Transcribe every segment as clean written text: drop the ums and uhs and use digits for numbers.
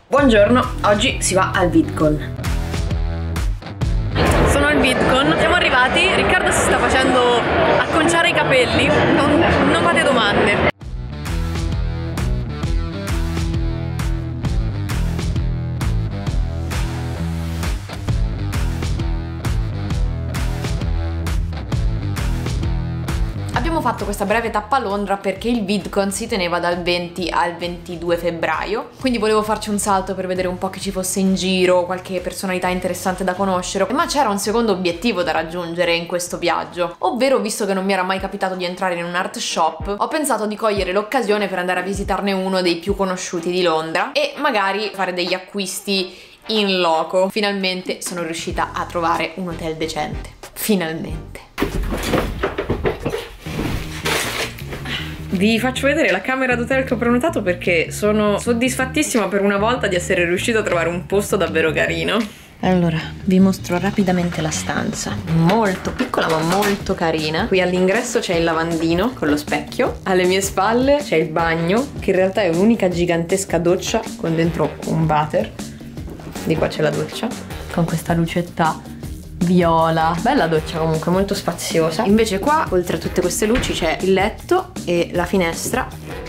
Buongiorno, oggi si va al VidCon. Sono al VidCon, siamo arrivati, Riccardo si sta facendo acconciare i capelli, non fate domande. Abbiamo fatto questa breve tappa a Londra perché il VidCon si teneva dal 20 al 22 febbraio, quindi volevo farci un salto per vedere un po' chi ci fosse in giro, qualche personalità interessante da conoscere, ma c'era un secondo obiettivo da raggiungere in questo viaggio, ovvero, visto che non mi era mai capitato di entrare in un art shop, ho pensato di cogliere l'occasione per andare a visitarne uno dei più conosciuti di Londra e magari fare degli acquisti in loco. Finalmente sono riuscita a trovare un hotel decente, finalmente. Vi faccio vedere la camera d'hotel che ho prenotato perché sono soddisfattissima per una volta di essere riuscita a trovare un posto davvero carino. Allora, vi mostro rapidamente la stanza. Molto piccola ma molto carina. Qui all'ingresso c'è il lavandino con lo specchio. Alle mie spalle c'è il bagno, che in realtà è un'unica gigantesca doccia con dentro un water. Di qua c'è la doccia, con questa lucetta viola. Bella doccia comunque, molto spaziosa. Invece qua, oltre a tutte queste luci, c'è il letto e la finestra.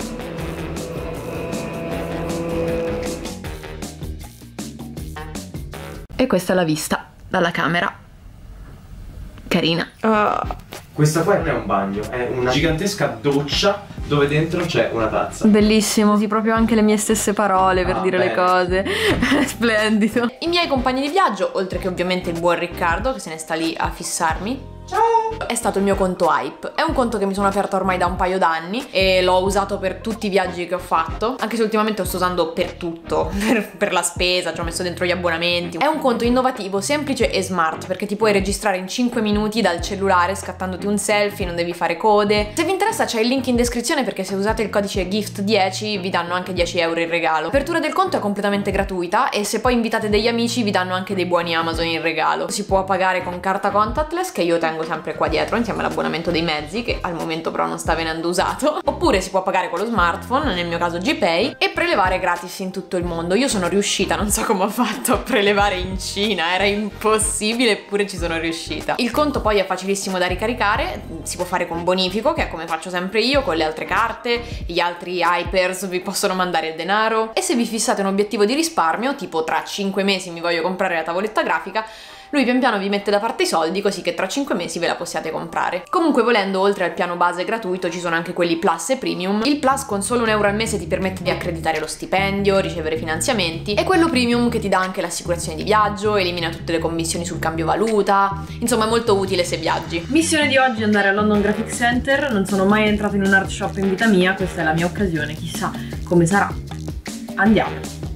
E questa è la vista dalla camera. Carina. Questa qua non è un bagno, è una gigantesca doccia dove dentro c'è una tazza. Bellissimo, sì, proprio anche le mie stesse parole per dire bene. le cose. Splendido. I miei compagni di viaggio, oltre che ovviamente il buon Riccardo che se ne sta lì a fissarmi, è stato il mio conto Hype. È un conto che mi sono aperto ormai da un paio d'anni e l'ho usato per tutti i viaggi che ho fatto, anche se ultimamente lo sto usando per tutto, per la spesa, ci ho messo dentro gli abbonamenti. È un conto innovativo, semplice e smart, perché ti puoi registrare in 5 minuti dal cellulare scattandoti un selfie, non devi fare code. Se vi interessa c'è il link in descrizione, perché se usate il codice GIFT10 vi danno anche 10 euro in regalo. L'apertura del conto è completamente gratuita e se poi invitate degli amici vi danno anche dei buoni Amazon in regalo. Si può pagare con carta contactless, che io tengo sempre qua dietro insieme all'abbonamento dei mezzi, che al momento però non sta venendo usato, oppure si può pagare con lo smartphone, nel mio caso GPay, e prelevare gratis in tutto il mondo. Io sono riuscita, non so come ho fatto, a prelevare in Cina, era impossibile, eppure ci sono riuscita. Il conto poi è facilissimo da ricaricare, si può fare con bonifico, che è come faccio sempre io, con le altre carte, gli altri hypers vi possono mandare il denaro, e se vi fissate un obiettivo di risparmio, tipo tra 5 mesi mi voglio comprare la tavoletta grafica, lui pian piano vi mette da parte i soldi così che tra 5 mesi ve la possiate comprare. Comunque, volendo, oltre al piano base gratuito ci sono anche quelli Plus e Premium. Il Plus con solo €1 al mese ti permette di accreditare lo stipendio, ricevere finanziamenti, e quello Premium che ti dà anche l'assicurazione di viaggio, elimina tutte le commissioni sul cambio valuta, insomma è molto utile se viaggi. Missione di oggi è andare al London Graphic Center. Non sono mai entrata in un art shop in vita mia, questa è la mia occasione, chissà come sarà. Andiamo.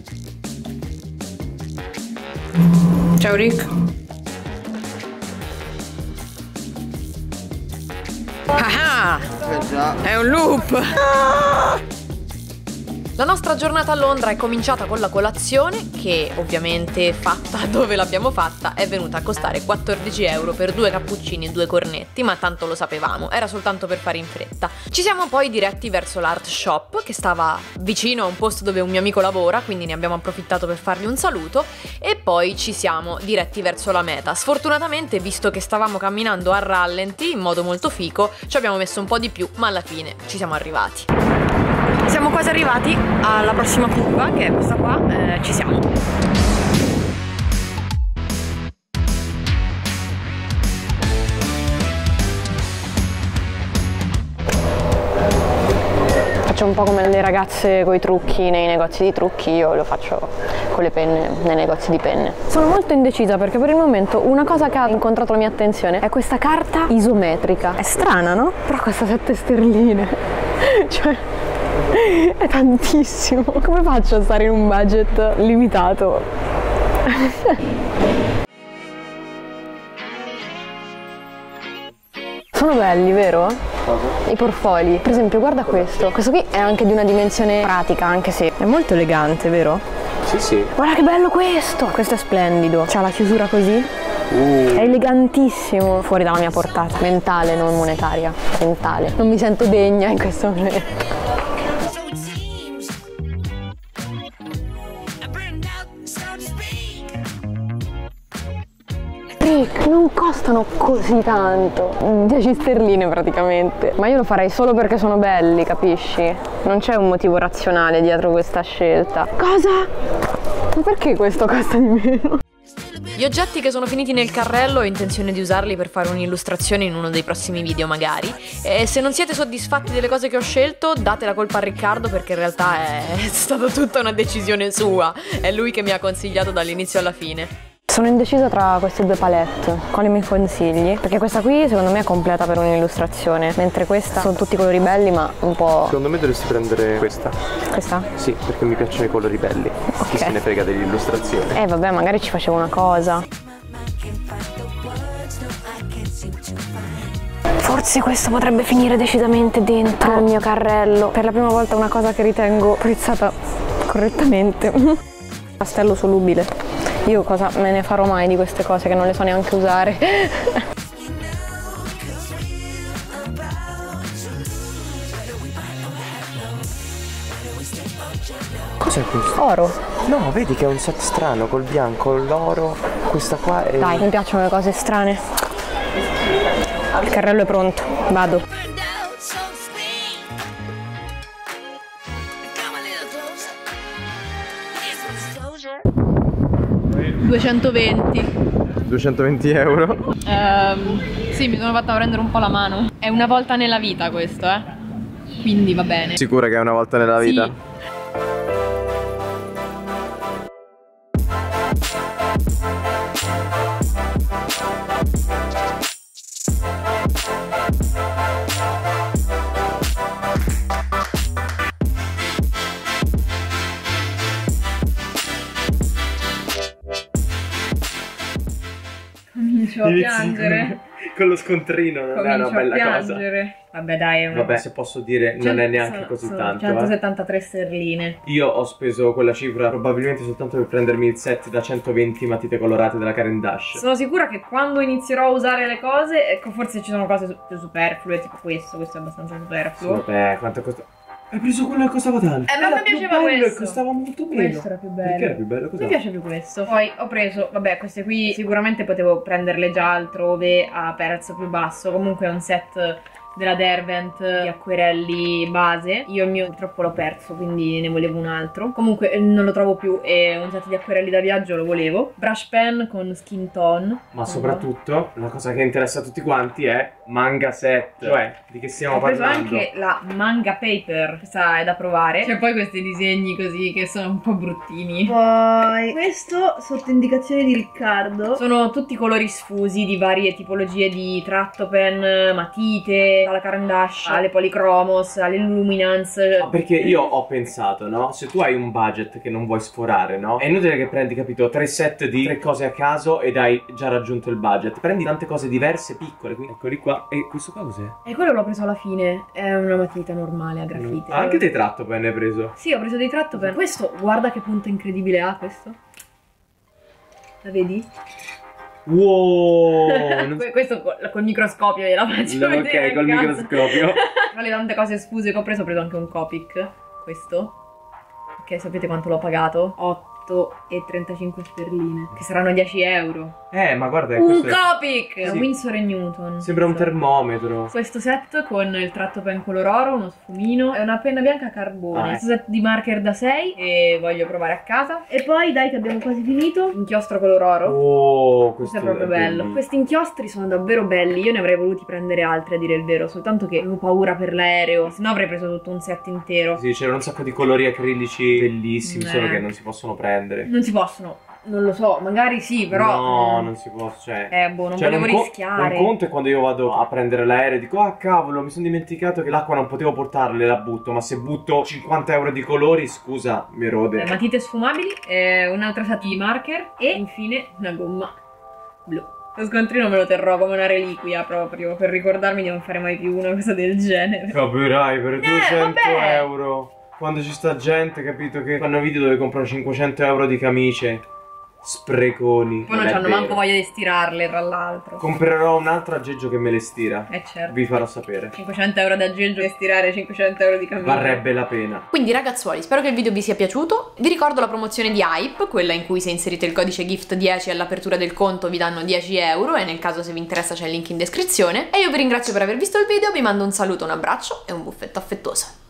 Ciao Rick. Ah, è un loop! La nostra giornata a Londra è cominciata con la colazione, che ovviamente, fatta dove l'abbiamo fatta, è venuta a costare 14 euro per 2 cappuccini e 2 cornetti, ma tanto lo sapevamo, era soltanto per fare in fretta. Ci siamo poi diretti verso l'art shop, che stava vicino a un posto dove un mio amico lavora, quindi ne abbiamo approfittato per fargli un saluto, e poi ci siamo diretti verso la meta. Sfortunatamente, visto che stavamo camminando a rallenti, in modo molto fico, ci abbiamo messo un po' di più, ma alla fine ci siamo arrivati. Siamo quasi arrivati alla prossima curva, che è questa qua, ci siamo. Faccio un po' come le ragazze coi trucchi nei negozi di trucchi, io lo faccio con le penne nei negozi di penne. Sono molto indecisa perché per il momento una cosa che ha incontrato la mia attenzione è questa carta isometrica. È strana, no? Però costa 7 sterline. Cioè, è tantissimo. Come faccio a stare in un budget limitato? Sono belli, vero? Cosa? I portfolio. Per esempio, guarda questo. Questo qui è anche di una dimensione pratica, anche se è molto elegante, vero? Sì, sì. Guarda che bello questo! Questo è splendido. C'ha la chiusura così. È elegantissimo. Fuori dalla mia portata. Mentale, non monetaria. Mentale. Non mi sento degna in questo momento. Non costano così tanto, 10 sterline praticamente. Ma io lo farei solo perché sono belli, capisci? Non c'è un motivo razionale dietro questa scelta. Cosa? Ma perché questo costa di meno? Gli oggetti che sono finiti nel carrello ho intenzione di usarli per fare un'illustrazione in uno dei prossimi video magari. E se non siete soddisfatti delle cose che ho scelto, date la colpa a Riccardo, perché in realtà è stata tutta una decisione sua. È lui che mi ha consigliato dall'inizio alla fine. Sono indecisa tra queste due palette. Quale mi consigli? Perché questa qui secondo me è completa per un'illustrazione, mentre questa sono tutti colori belli ma un po'... Secondo me dovresti prendere questa. Questa? Sì, perché mi piacciono i colori belli. Ok. Chi se ne frega dell'illustrazione? Vabbè, magari ci facevo una cosa. Forse questo potrebbe finire decisamente dentro il mio carrello. Per la prima volta una cosa che ritengo prezzata correttamente. Pastello solubile. Io cosa me ne farò mai di queste cose che non le so neanche usare? Cos'è questo? Oro. No, vedi che è un set strano, col bianco, l'oro, questa qua è... Dai, mi piacciono le cose strane. Il carrello è pronto, vado. 220 euro. Sì, mi sono fatta prendere un po' la mano. È una volta nella vita questo, quindi va bene. Sicura che è una volta nella vita? Sì. Comincio a piangere. Con lo scontrino, non è una bella cosa. Vabbè dai, vabbè, se posso dire, non è neanche così tanto. 173 sterline. Io ho speso quella cifra probabilmente soltanto per prendermi il set da 120 matite colorate della Caran d'Ache. Sono sicura che quando inizierò a usare le cose, ecco, forse ci sono cose più superflue, tipo questo è abbastanza superfluo. Sì, vabbè, quanto costa? Hai preso quello che costava tanto? Ma mi piaceva questo. Costava molto meno. Questo era più bello. Perché era più bello? Cos'è? Mi piace più questo. Poi ho preso, vabbè, queste qui sicuramente potevo prenderle già altrove a prezzo più basso. Comunque è un set della Derwent di acquerelli base. Io il mio purtroppo l'ho perso, quindi ne volevo un altro. Comunque non lo trovo più e un set di acquerelli da viaggio lo volevo. Brush pen con skin tone. Ma soprattutto la cosa che interessa a tutti quanti è manga set. Cioè, di che stiamo parlando? Ho preso anche la manga paper. Questa è da provare. C'è poi questi disegni così che sono un po' bruttini. Poi questo sotto indicazione di Riccardo. Sono tutti colori sfusi di varie tipologie di tratto pen, matite, dalla Caran d'Ache alle policromos, alle luminance. Ma perché io ho pensato, no? Se tu hai un budget che non vuoi sforare, no? È inutile che prendi, capito, 3 set di 3 cose a caso ed hai già raggiunto il budget. Prendi tante cose diverse, piccole, quindi eccoli qua. E questo qua cos'è? E quello l'ho preso alla fine. È una matita normale a grafite. Anche dei tratto pen hai preso? Sì, ho preso dei tratto pen. Questo, guarda che punta incredibile ha questo. La vedi? Wow! Questo col microscopio gliela faccio vedere. Ok, col microscopio. Tra le tante cose sfuse che ho preso anche un Copic. Questo. Ok, sapete quanto l'ho pagato? 8,35 sterline. Che saranno 10 euro. Ma guarda, Un questo Copic! Sì. Winsor & Newton. sembra un termometro. Questo set con il tratto pen color oro, uno sfumino e una penna bianca a carbone. Questo set di marker da 6 e voglio provare a casa. E poi dai che abbiamo quasi finito. Inchiostro color oro. Oh, Questo è proprio bello. Questi inchiostri sono davvero belli. Io ne avrei voluti prendere altri, a dire il vero. Soltanto che avevo paura per l'aereo. Se no avrei preso tutto un set intero. Sì, c'erano un sacco di colori acrilici bellissimi, solo che non si possono prendere. Non si possono. Non lo so, magari sì, però... No, non si può, cioè... boh, non volevo rischiare. Un conto è quando io vado a prendere l'aereo e dico, ah cavolo, mi sono dimenticato che l'acqua non potevo portarla e la butto. Ma se butto 50 euro di colori, scusa, mi rode. Matite sfumabili, un'altra set di marker e infine una gomma blu. Lo scontrino me lo terrò come una reliquia proprio, per ricordarmi di non fare mai più una cosa del genere. Capirai, per 200 vabbè. euro. Quando ci sta gente, capito, che fanno video dove comprano 500 euro di camicie. Spreconi. Poi non c'hanno manco voglia di stirarle, tra l'altro. Comprerò un altro aggeggio che me le stira. Certo. Vi farò sapere. 500 euro d'aggeggio e stirare 500 euro di camicia. Varrebbe la pena. Quindi ragazzuoli, spero che il video vi sia piaciuto. Vi ricordo la promozione di Hype, quella in cui se inserite il codice GIFT10 all'apertura del conto vi danno 10 euro, e nel caso se vi interessa c'è il link in descrizione. E io vi ringrazio per aver visto il video, vi mando un saluto, un abbraccio e un buffetto affettuoso.